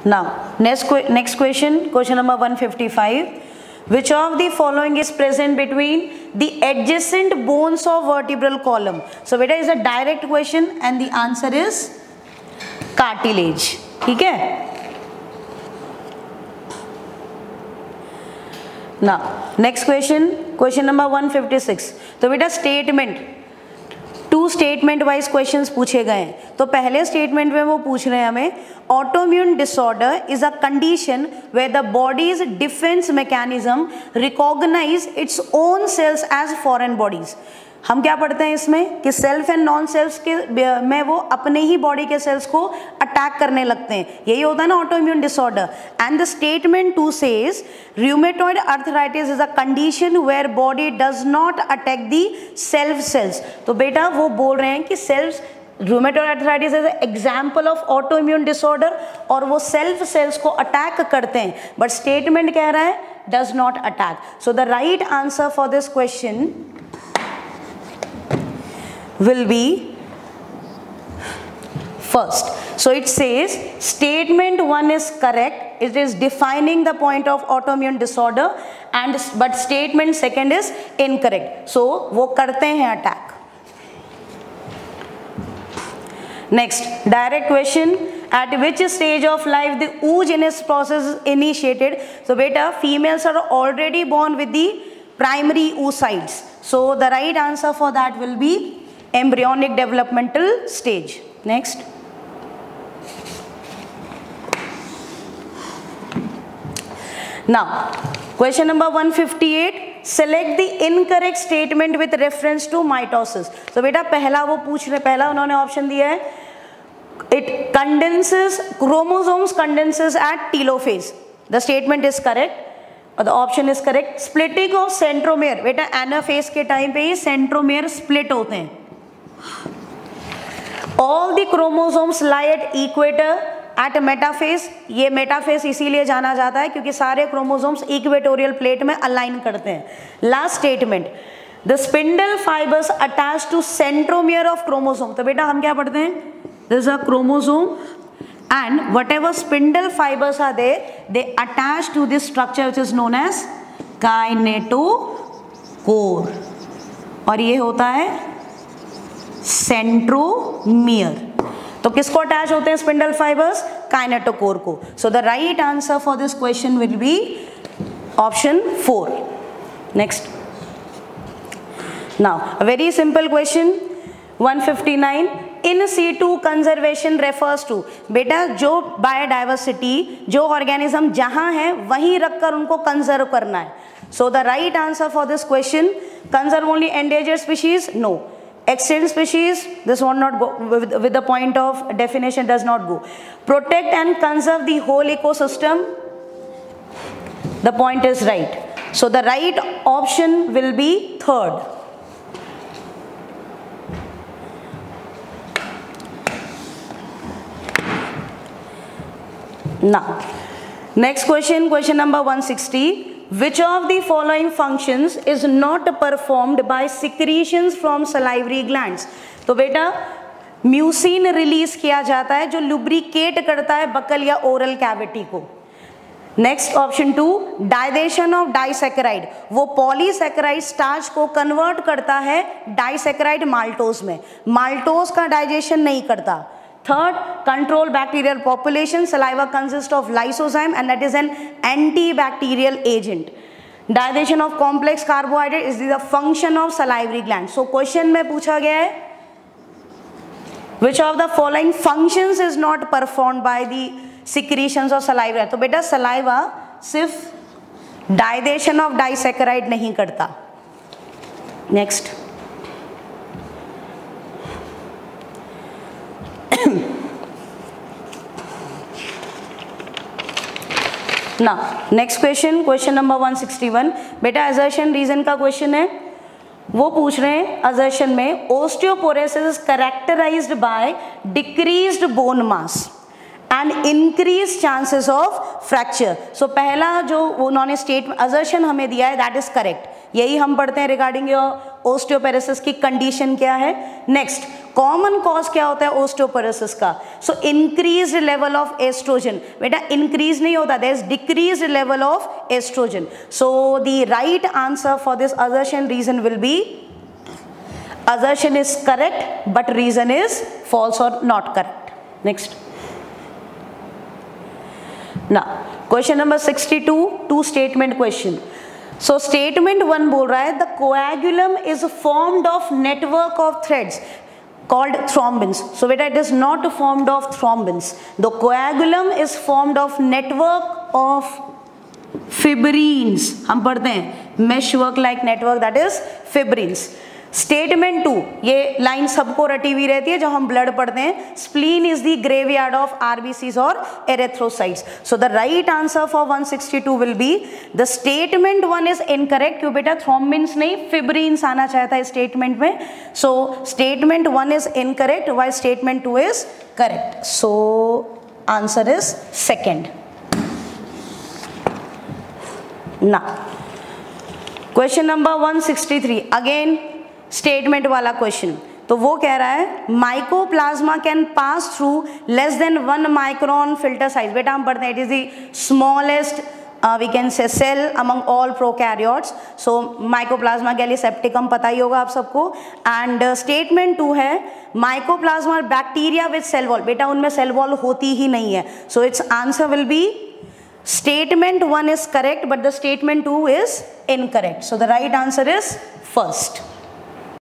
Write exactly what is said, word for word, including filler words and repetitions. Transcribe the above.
Now, next next question, question number one fifty-five. Which of the following is present between the adjacent bones of vertebral column? So beta is a direct question and the answer is cartilage. ठीक है? Now, next question, question number one fifty-six. तो बेटा statement, to statement wise questions पूछे गए हैं. तो पहले statement में वो पूछ रहे हैं हमें, autoimmune disorder is a condition where the body's defence mechanism recognise its own cells as foreign bodies. हम क्या पढ़ते हैं इसमें कि सेल्फ एंड नॉन सेल्स के में वो अपने ही बॉडी के सेल्स को अटैक करने लगते हैं. यही होता है ना autoimmune disorder. And the statement two says rheumatoid arthritis is a condition where body does not attack the self cells. तो बेटा वो बोल रहे हैं कि self rheumatoid arthritis is example of autoimmune disorder और वो सेल्फ सेल्स को अटैक करते हैं. बट स्टेटमेंट कह रहा है does not attack. So the right answer for this question will be first. So it says statement one is correct, it is defining the point of autoimmune disorder, and but statement second is incorrect. So वो करते हैं attack. Next, direct question, at which stage of life the oogenesis process is initiated? So beta, females are already born with the primary oocytes. So the right answer for that will be embryonic developmental stage. Next, now question number one fifty-eight, select the incorrect statement with reference to mitosis. So बेटा पहला वो पूछ रहे, पहला उन्होंने option दिया है, it condenses, chromosomes condenses at telophase. The statement is correct. और the option is correct. Splitting of centromere, बेटा एनाफेज के टाइम पे ही सेंट्रोमेयर स्प्लिट होते हैं. All the chromosomes lie at equator at metaphase. ये मेटाफेज इसीलिए जाना जाता है क्योंकि सारे क्रोमोसोम्स इक्वेटोरियल प्लेट में अलाइन करते हैं. Last statement, the spindle fibres attach to centromere of chromosome. तो बेटा हम क्या पढ़ते हैं, this is a chromosome and whatever spindle fibers are there, they attach to this structure which is known as kinetochore. और ये होता है सेंट्रोमियर. तो किसको अटैच होते हैं स्पिंडल फाइबर्स? काइनेटोकोर को. So the right answer for this question will be option four. Next, now a very simple question one fifty-nine, in situ conservation refers to. बेटा जो बायोडाइवर्सिटी, जो ऑर्गेनिज्म जहां है वहीं रखकर उनको कंजर्व करना है. So the right answer for this question, conserve only endangered species? No. Extinct species, this one not go with, with the point of definition does not go. Protect and conserve the whole ecosystem, the point is right. So the right option will be third. Now, next question, question number one sixty. Which of the following functions is not performed by secretions from salivary glands? तो बेटा mucin release किया जाता है जो lubricate करता है buccal या oral cavity को. Next option two, digestion of disaccharide, वो पॉलीसैकेराइड स्टार्च को कन्वर्ट करता है डाइसैकेराइड माल्टोज में. माल्टोज का डाइजेशन नहीं करता. Third, control bacterial population. Saliva consists of lysozyme and that is an antibacterial agent. Digestion of complex carbohydrate is the function of salivary gland. So question में पूछा गया है, which of the following functions is not performed by the secretions of saliva? तो बेटा saliva सिर्फ digestion of disaccharide नहीं करता. Next, now next question, question number one sixty-one. बेटा assertion reason का question है. वो पूछ रहे हैं assertion में osteoporosis is characterized by decreased bone mass and increased chances of fracture. So पहला जो उन्होंने स्टेट assertion हमें दिया है that is correct. यही हम पढ़ते हैं regarding your ओस्टियोपोरोसिस की कंडीशन क्या है। नेक्स्ट, कॉमन कॉज क्या होता है ओस्टियोपोरोसिस का। So increase level of oestrogen, बेटा इंक्रीज नहीं होता, there is decrease level of oestrogen. So the right answer for this assertion reason will be, assertion is correct but reason is false or not correct. Next, now question number sixty-two, two statement question. So statement one बोल रहा है the coagulum is formed of network of threads called thrombins. So beta it is not formed of thrombins. The coagulum is formed of network of fibrins. हम पढ़ते हैं mesh work like network, that is fibrins. Statement two, ये line सबको रटी हुई रहती है जो हम ब्लड पढ़ते हैं, spleen is the graveyard of RBCs और erythrocytes. So the right answer for one sixty-two will be the statement one is incorrect. क्यों बेटा, थ्रोम्बिन्स नहीं फिब्रिन्स आना चाहता है स्टेटमेंट में। So statement one is incorrect while statement two is correct. So answer is second. ना question number one sixty-three, again statement वाला question. तो वो कह रहा है mycoplasma can pass through less than one micron filter size. बेटा हम पढ़ते हैं it is the smallest we can say cell among all prokaryotes. So mycoplasma के लिए सेप्टिकम पता ही होगा आप सबको। एंड स्टेटमेंट टू है mycoplasma bacteria with cell wall. बेटा उनमें सेल वॉल होती ही नहीं है। So its answer will be statement one is correct but the statement two is incorrect. So the right answer is first.